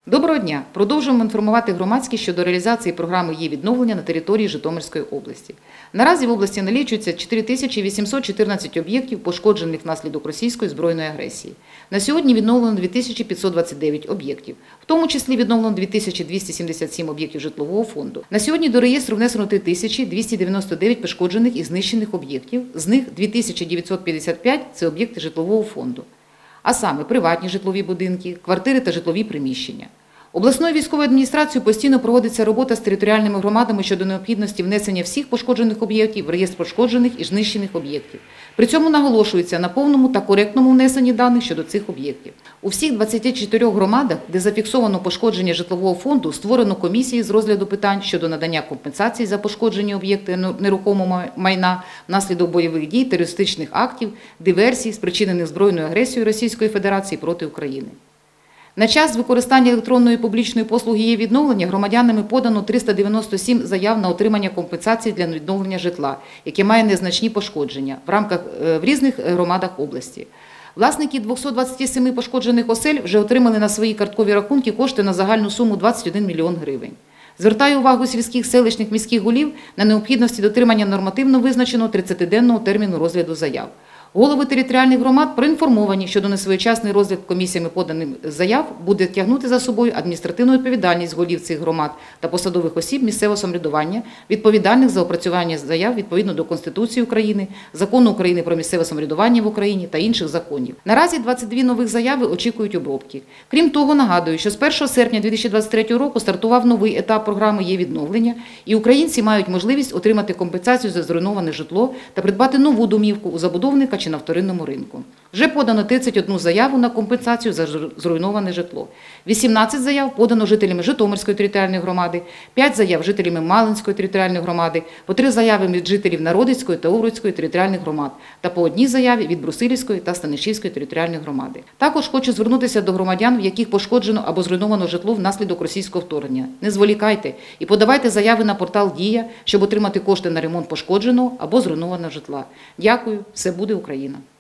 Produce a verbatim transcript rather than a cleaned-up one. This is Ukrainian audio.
Доброго дня! Продовжуємо інформувати громадськість щодо реалізації програми «Є відновлення» на території Житомирської області. Наразі в області налічується чотири тисячі вісімсот чотирнадцять об'єктів, пошкоджених внаслідок російської збройної агресії. На сьогодні відновлено дві тисячі п'ятсот двадцять дев'ять об'єктів, в тому числі відновлено дві тисячі двісті сімдесят сім об'єктів житлового фонду. На сьогодні до реєстру внесено три тисячі двісті дев'яносто дев'ять пошкоджених і знищених об'єктів, з них дві тисячі дев'ятсот п'ятдесят п'ять – це об'єкти житлового фонду, а саме приватні житлові будинки, квартири та житлові приміщення. Обласною військовою адміністрацією постійно проводиться робота з територіальними громадами щодо необхідності внесення всіх пошкоджених об'єктів в реєстр пошкоджених і знищених об'єктів. При цьому наголошується на повному та коректному внесенні даних щодо цих об'єктів. У всіх двадцяти чотирьох громадах, де зафіксовано пошкодження житлового фонду, створено комісії з розгляду питань щодо надання компенсацій за пошкоджені об'єкти нерухомого майна внаслідок бойових дій, терористичних актів, диверсій, спричинених збройною агресією Російської Федерації проти України. На час використання електронної публічної послуги «Є відновлення» громадянами подано триста дев'яносто сім заяв на отримання компенсації для відновлення житла, яке має незначні пошкодження в рамках в різних громадах області. Власники двохсот двадцяти семи пошкоджених осель вже отримали на свої карткові рахунки кошти на загальну суму двадцять один мільйон гривень. Звертаю увагу сільських, селищних, міських голів на необхідності дотримання нормативно визначеного тридцятиденного терміну розгляду заяв. Голови територіальних громад проінформовані щодо несвоєчасний розгляд комісіями поданих заяв буде тягнути за собою адміністративну відповідальність голів цих громад та посадових осіб місцевого самоврядування, відповідальних за опрацювання заяв відповідно до Конституції України, Закону України про місцеве самоврядування в Україні та інших законів. Наразі двадцять дві нових заяви очікують обробки. Крім того, нагадую, що з першого серпня дві тисячі двадцять третього року стартував новий етап програми «Є відновлення», і українці мають можливість отримати компенсацію за зруйноване житло та придбати нову домівку у забудовника чи на вторинному ринку. Вже подано тридцять одну заяву на компенсацію за зруйноване житло. вісімнадцять заяв подано жителями Житомирської територіальної громади, п'ять заяв жителями Малинської територіальної громади, по три заяви від жителів Народицької та Овруцької територіальних громад та по одній заяві від Брусилівської та Станишівської територіальних громади. Також хочу звернутися до громадян, в яких пошкоджено або зруйновано житло внаслідок російського вторгнення. Не зволікайте і подавайте заяви на портал «Дія», щоб отримати кошти на ремонт пошкодженого або зруйнованого житла. Дякую, все буде Україна!